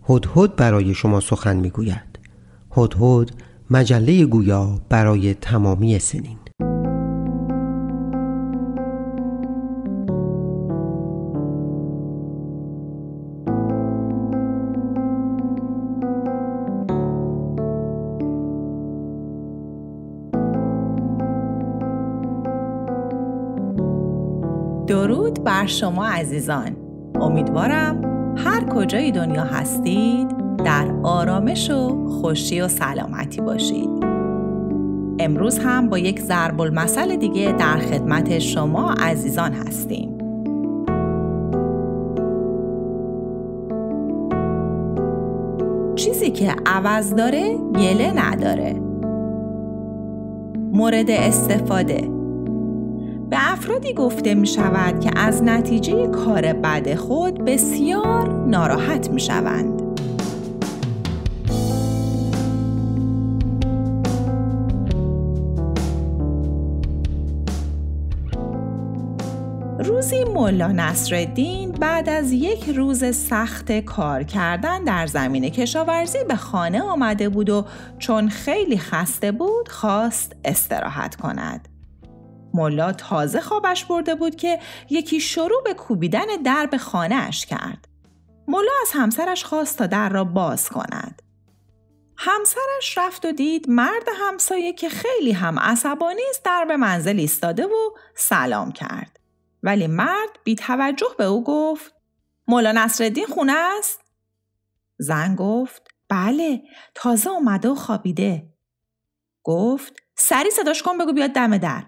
هدهد برای شما سخن میگوید. هدهد، مجله گویا برای تمامی سنین. درود بر شما عزیزان. امیدوارم هر کجای دنیا هستید در آرامش و خوشی و سلامتی باشید. امروز هم با یک ضرب المثل دیگه در خدمت شما عزیزان هستیم. چیزی که عوض داره گله نداره. مورد استفاده: به افرادی گفته می شود که از نتیجه کار بد خود بسیار ناراحت می شوند. روزی ملا نصرالدین بعد از یک روز سخت کار کردن در زمین کشاورزی به خانه آمده بود و چون خیلی خسته بود خواست استراحت کند. ملا تازه خوابش برده بود که یکی شروع به کوبیدن درب خانه‌اش کرد. ملا از همسرش خواست تا در را باز کند. همسرش رفت و دید مرد همسایه که خیلی هم عصبانی است درب منزل ایستاده و سلام کرد. ولی مرد بی توجه به او گفت: ملا نصرالدین خونه است؟ زن گفت: بله، تازه اومده و خوابیده. گفت: سریع صداش کن بگو بیاد دم در.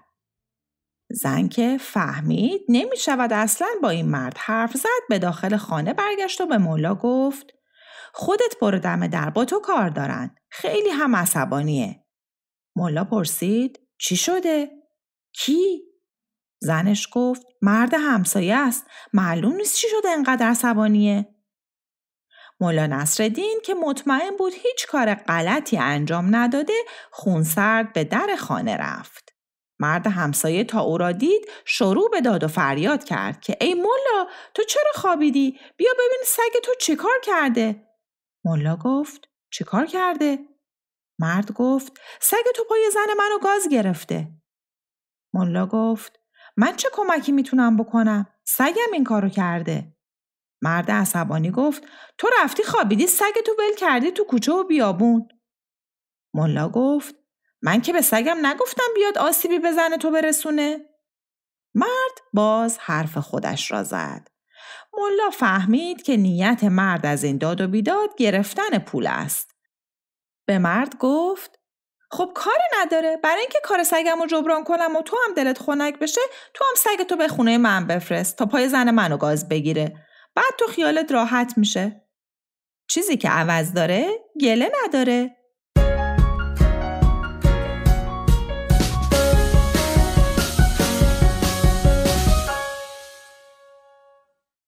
زن که فهمید نمی شود اصلاً با این مرد حرف زد به داخل خانه برگشت و به ملا گفت: خودت برو دم در، با تو کار دارن، خیلی هم عصبانیه. ملا پرسید: چی شده؟ کی؟ زنش گفت: مرد همسایه است، معلوم نیست چی شده انقدر عصبانیه. ملا نصرالدین که مطمئن بود هیچ کار غلطی انجام نداده خونسرد به در خانه رفت. مرد همسایه تا او را دید شروع به داد و فریاد کرد که ای ملا، تو چرا خوابیدی؟ بیا ببین سگ تو چی کار کرده؟ ملا گفت: چی کار کرده؟ مرد گفت: سگ تو پای زن منو گاز گرفته. ملا گفت: من چه کمکی میتونم بکنم؟ سگم این کارو کرده. مرد عصبانی گفت: تو رفتی خوابیدی سگ تو ول کردی تو کوچه و بیابون. ملا گفت: من که به سگم نگفتم بیاد آسیبی به زن تو برسونه. مرد باز حرف خودش را زد. ملا فهمید که نیت مرد از این داد و بیداد گرفتن پول است. به مرد گفت: خب کاری نداره، برای اینکه کار سگم رو جبران کنم و تو هم دلت خنک بشه تو هم سگ تو به خونه من بفرست تا پای زن منو گاز بگیره، بعد تو خیالت راحت میشه. چیزی که عوض داره گله نداره.